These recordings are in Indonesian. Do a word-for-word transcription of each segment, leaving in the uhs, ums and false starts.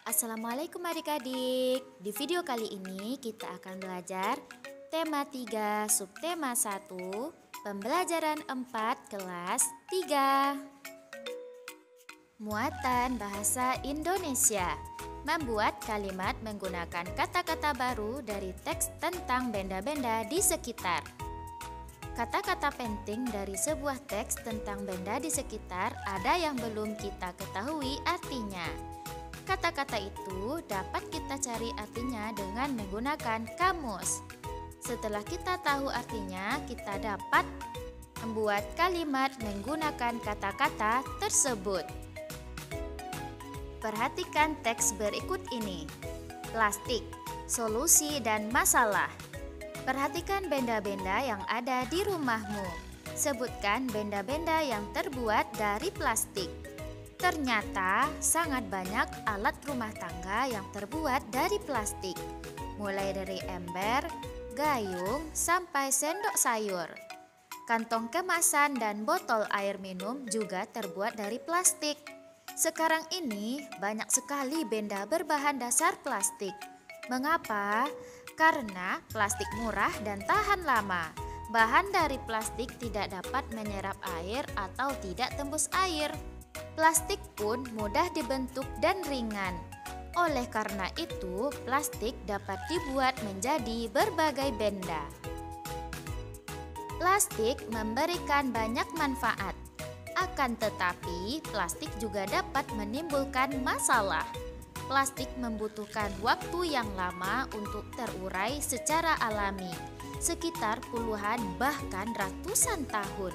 Assalamualaikum adik-adik. Di video kali ini kita akan belajar tema tiga, subtema satu, pembelajaran empat kelas tiga. Muatan bahasa Indonesia. Membuat kalimat menggunakan kata-kata baru dari teks tentang benda-benda di sekitar. Kata-kata penting dari sebuah teks tentang benda di sekitar ada yang belum kita ketahui artinya. Kata-kata itu dapat kita cari artinya dengan menggunakan kamus. Setelah kita tahu artinya, kita dapat membuat kalimat menggunakan kata-kata tersebut. Perhatikan teks berikut ini. Plastik, solusi dan masalah. Perhatikan benda-benda yang ada di rumahmu. Sebutkan benda-benda yang terbuat dari plastik. Ternyata sangat banyak alat rumah tangga yang terbuat dari plastik. Mulai dari ember, gayung, sampai sendok sayur. Kantong kemasan dan botol air minum juga terbuat dari plastik. Sekarang ini banyak sekali benda berbahan dasar plastik. Mengapa? Karena plastik murah dan tahan lama. Bahan dari plastik tidak dapat menyerap air atau tidak tembus air. Plastik pun mudah dibentuk dan ringan. Oleh karena itu, plastik dapat dibuat menjadi berbagai benda. Plastik memberikan banyak manfaat. Akan tetapi, plastik juga dapat menimbulkan masalah. Plastik membutuhkan waktu yang lama untuk terurai secara alami, sekitar puluhan bahkan ratusan tahun.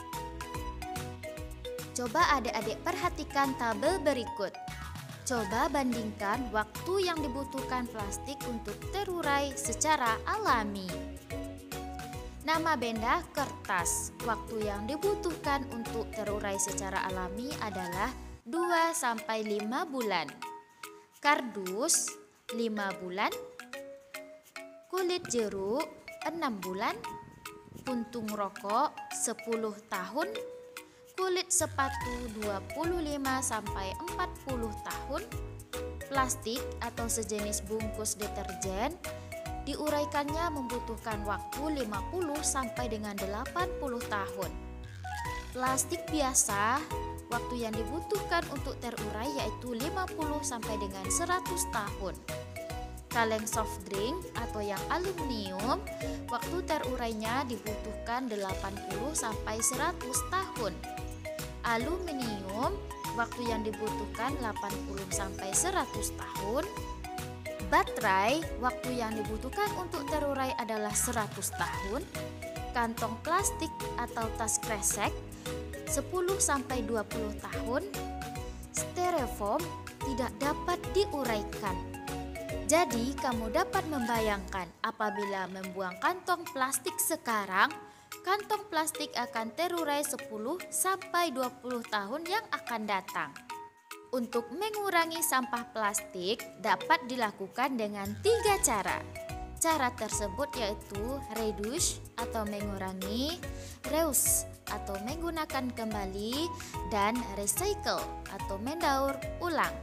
Coba adik-adik perhatikan tabel berikut. Coba bandingkan waktu yang dibutuhkan plastik untuk terurai secara alami. Nama benda kertas. Waktu yang dibutuhkan untuk terurai secara alami adalah dua sampai lima bulan. Kardus lima bulan. Kulit jeruk enam bulan. Puntung rokok sepuluh tahun. Kulit sepatu dua puluh lima sampai empat puluh tahun. Plastik atau sejenis bungkus deterjen diuraikannya membutuhkan waktu lima puluh sampai dengan delapan puluh tahun. Plastik biasa, waktu yang dibutuhkan untuk terurai yaitu lima puluh sampai dengan seratus tahun. Kaleng soft drink atau yang aluminium, waktu terurainya dibutuhkan delapan puluh sampai seratus tahun. Aluminium, waktu yang dibutuhkan delapan puluh sampai seratus tahun. Baterai, waktu yang dibutuhkan untuk terurai adalah seratus tahun. Kantong plastik atau tas kresek sepuluh sampai dua puluh tahun. Styrofoam tidak dapat diuraikan. Jadi, kamu dapat membayangkan apabila membuang kantong plastik sekarang, kantong plastik akan terurai sepuluh sampai dua puluh tahun yang akan datang. Untuk mengurangi sampah plastik dapat dilakukan dengan tiga cara. Cara tersebut yaitu reduce atau mengurangi, reuse atau menggunakan kembali, dan recycle atau mendaur ulang.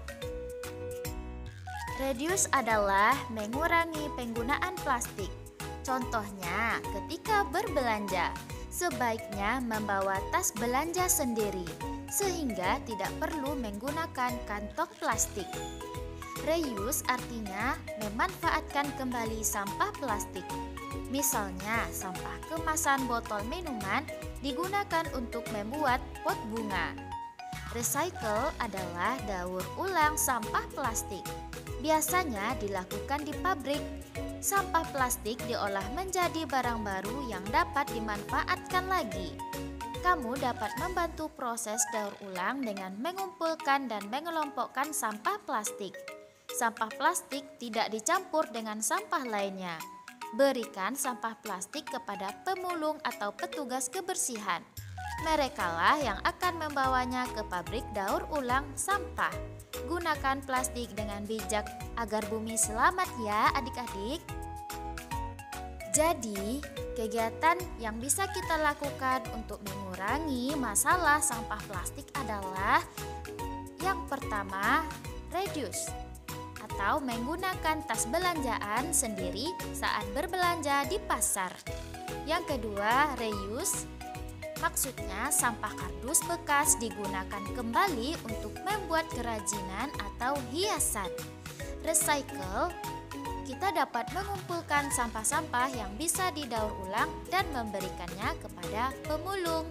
Reduce adalah mengurangi penggunaan plastik. Contohnya, ketika berbelanja, sebaiknya membawa tas belanja sendiri, sehingga tidak perlu menggunakan kantong plastik. Reuse artinya memanfaatkan kembali sampah plastik. Misalnya, sampah kemasan botol minuman digunakan untuk membuat pot bunga. Recycle adalah daur ulang sampah plastik. Biasanya dilakukan di pabrik. Sampah plastik diolah menjadi barang baru yang dapat dimanfaatkan lagi. Kamu dapat membantu proses daur ulang dengan mengumpulkan dan mengelompokkan sampah plastik. Sampah plastik tidak dicampur dengan sampah lainnya. Berikan sampah plastik kepada pemulung atau petugas kebersihan. Merekalah yang akan membawanya ke pabrik daur ulang sampah. Gunakan plastik dengan bijak agar bumi selamat ya adik-adik. Jadi, kegiatan yang bisa kita lakukan untuk mengurangi masalah sampah plastik adalah yang pertama, reduce. atau menggunakan tas belanjaan sendiri saat berbelanja di pasar. Yang kedua, reuse. Maksudnya sampah kardus bekas digunakan kembali untuk membuat kerajinan atau hiasan. Recycle, kita dapat mengumpulkan sampah-sampah yang bisa didaur ulang dan memberikannya kepada pemulung.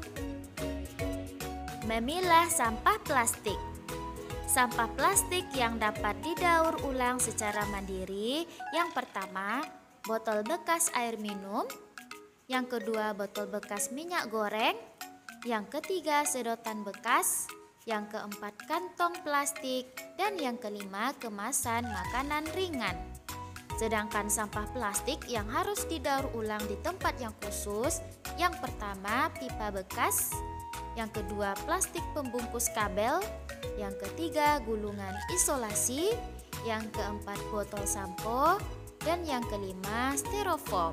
Memilah sampah plastik. Sampah plastik yang dapat didaur ulang secara mandiri, yang pertama, botol bekas air minum. Yang kedua, botol bekas minyak goreng. Yang ketiga, sedotan bekas. Yang keempat, kantong plastik. Dan yang kelima, kemasan makanan ringan. Sedangkan sampah plastik yang harus didaur ulang di tempat yang khusus, yang pertama, pipa bekas. Yang kedua, plastik pembungkus kabel. Yang ketiga, gulungan isolasi. Yang keempat, botol sampo. Dan yang kelima, styrofoam.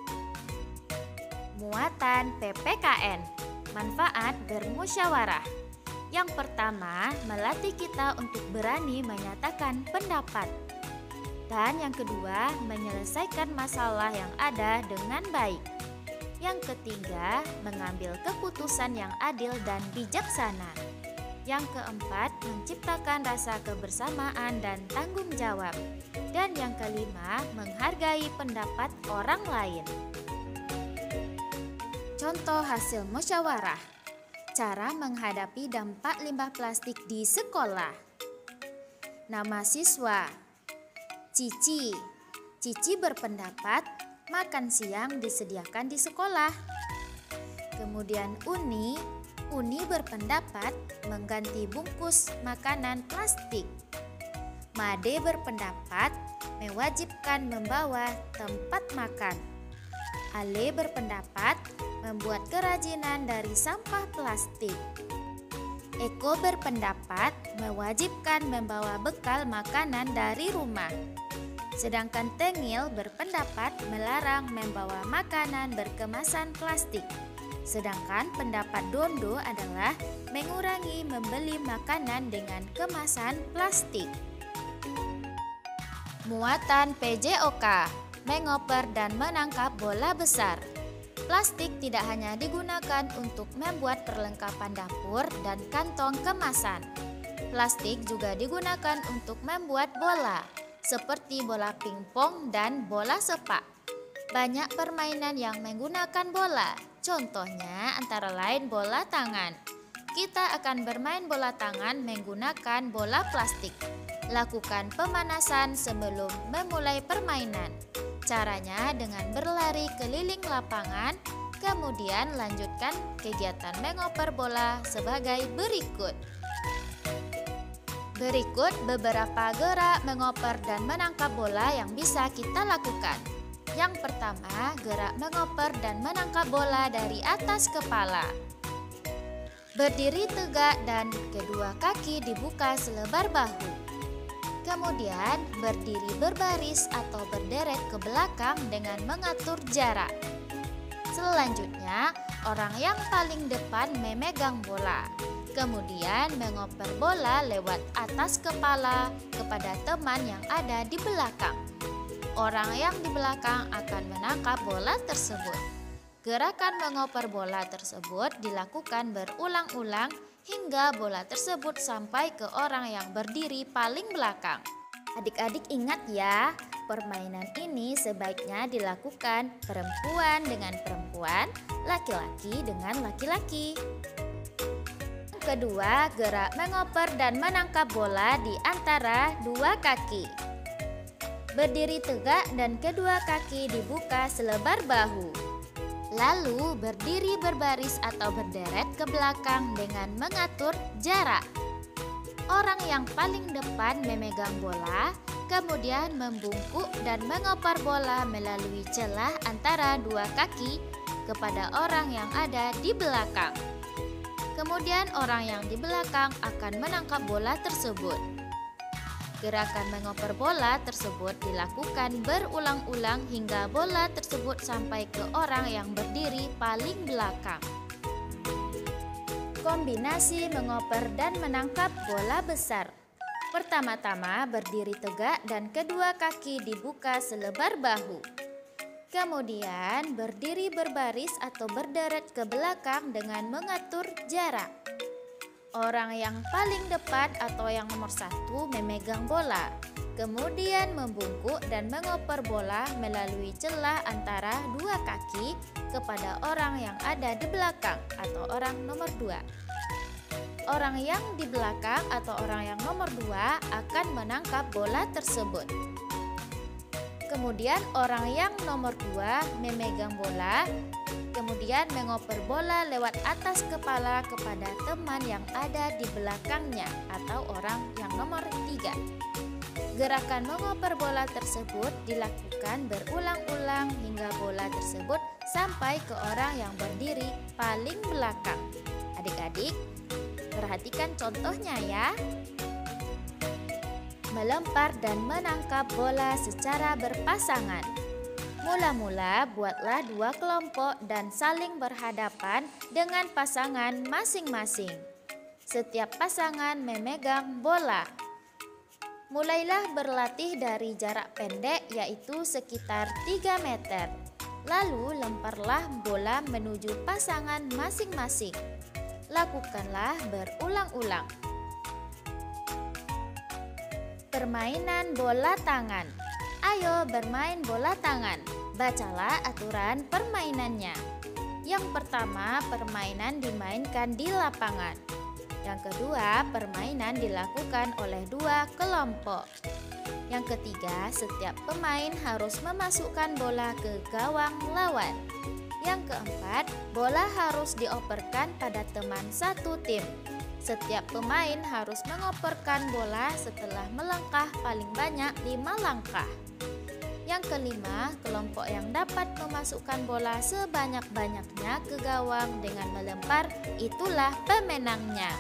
Muatan P P K N, manfaat bermusyawarah. Yang pertama, melatih kita untuk berani menyatakan pendapat. Dan yang kedua, menyelesaikan masalah yang ada dengan baik. Yang ketiga, mengambil keputusan yang adil dan bijaksana. Yang keempat, menciptakan rasa kebersamaan dan tanggung jawab. Dan yang kelima, menghargai pendapat orang lain. Contoh hasil musyawarah. Cara menghadapi dampak limbah plastik di sekolah. Nama siswa: Cici. Cici berpendapat makan siang disediakan di sekolah. Kemudian Uni. Uni berpendapat mengganti bungkus makanan plastik. Made berpendapat mewajibkan membawa tempat makan. Ale berpendapat membuat kerajinan dari sampah plastik. Eko berpendapat mewajibkan membawa bekal makanan dari rumah. Sedangkan Tengil berpendapat melarang membawa makanan berkemasan plastik. Sedangkan pendapat Dondo adalah mengurangi membeli makanan dengan kemasan plastik. Muatan P J O K, mengoper dan menangkap bola besar. Plastik tidak hanya digunakan untuk membuat perlengkapan dapur dan kantong kemasan. Plastik juga digunakan untuk membuat bola, seperti bola pingpong dan bola sepak. Banyak permainan yang menggunakan bola, contohnya antara lain bola tangan. Kita akan bermain bola tangan menggunakan bola plastik. Lakukan pemanasan sebelum memulai permainan. Caranya dengan berlari keliling lapangan, kemudian lanjutkan kegiatan mengoper bola sebagai berikut. Berikut beberapa gerak mengoper dan menangkap bola yang bisa kita lakukan. Yang pertama, gerak mengoper dan menangkap bola dari atas kepala. Berdiri tegak dan kedua kaki dibuka selebar bahu. Kemudian berdiri berbaris atau berderet ke belakang dengan mengatur jarak. Selanjutnya, orang yang paling depan memegang bola. Kemudian mengoper bola lewat atas kepala kepada teman yang ada di belakang. Orang yang di belakang akan menangkap bola tersebut. Gerakan mengoper bola tersebut dilakukan berulang-ulang hingga bola tersebut sampai ke orang yang berdiri paling belakang. Adik-adik ingat ya, permainan ini sebaiknya dilakukan perempuan dengan perempuan, laki-laki dengan laki-laki. Kedua, gerak mengoper dan menangkap bola di antara dua kaki. Berdiri tegak dan kedua kaki dibuka selebar bahu. Lalu berdiri berbaris atau berderet ke belakang dengan mengatur jarak. Orang yang paling depan memegang bola, kemudian membungkuk dan mengoper bola melalui celah antara dua kaki kepada orang yang ada di belakang. Kemudian orang yang di belakang akan menangkap bola tersebut. Gerakan mengoper bola tersebut dilakukan berulang-ulang hingga bola tersebut sampai ke orang yang berdiri paling belakang. Kombinasi mengoper dan menangkap bola besar. Pertama-tama berdiri tegak dan kedua kaki dibuka selebar bahu. Kemudian berdiri berbaris atau berderet ke belakang dengan mengatur jarak. Orang yang paling depan atau yang nomor satu memegang bola, kemudian membungkuk dan mengoper bola melalui celah antara dua kaki kepada orang yang ada di belakang atau orang nomor dua. Orang yang di belakang atau orang yang nomor dua akan menangkap bola tersebut. Kemudian orang yang nomor dua memegang bola, kemudian mengoper bola lewat atas kepala kepada teman yang ada di belakangnya atau orang yang nomor tiga. Gerakan mengoper bola tersebut dilakukan berulang-ulang hingga bola tersebut sampai ke orang yang berdiri paling belakang. Adik-adik, perhatikan contohnya ya. Melempar dan menangkap bola secara berpasangan. Mula-mula buatlah dua kelompok dan saling berhadapan dengan pasangan masing-masing. Setiap pasangan memegang bola. Mulailah berlatih dari jarak pendek yaitu sekitar tiga meter. Lalu lemparlah bola menuju pasangan masing-masing. Lakukanlah berulang-ulang. Permainan bola tangan. Ayo bermain bola tangan. Bacalah aturan permainannya. Yang pertama, permainan dimainkan di lapangan. Yang kedua, permainan dilakukan oleh dua kelompok. Yang ketiga, setiap pemain harus memasukkan bola ke gawang lawan. Yang keempat, bola harus dioperkan pada teman satu tim. Setiap pemain harus mengoperkan bola setelah melangkah paling banyak lima langkah. Yang kelima, kelompok yang dapat memasukkan bola sebanyak-banyaknya ke gawang dengan melempar, itulah pemenangnya.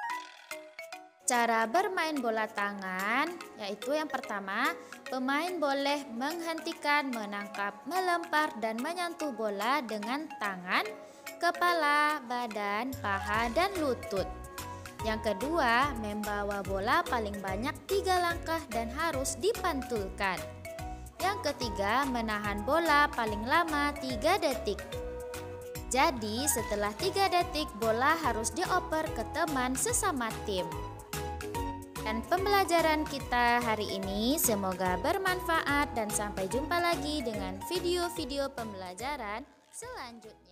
Cara bermain bola tangan yaitu yang pertama, pemain boleh menghentikan, menangkap, melempar, dan menyentuh bola dengan tangan, kepala, badan, paha, dan lutut. Yang kedua, membawa bola paling banyak tiga langkah dan harus dipantulkan. Yang ketiga, menahan bola paling lama tiga detik. Jadi setelah tiga detik bola harus dioper ke teman sesama tim. Dan pembelajaran kita hari ini semoga bermanfaat dan sampai jumpa lagi dengan video-video pembelajaran selanjutnya.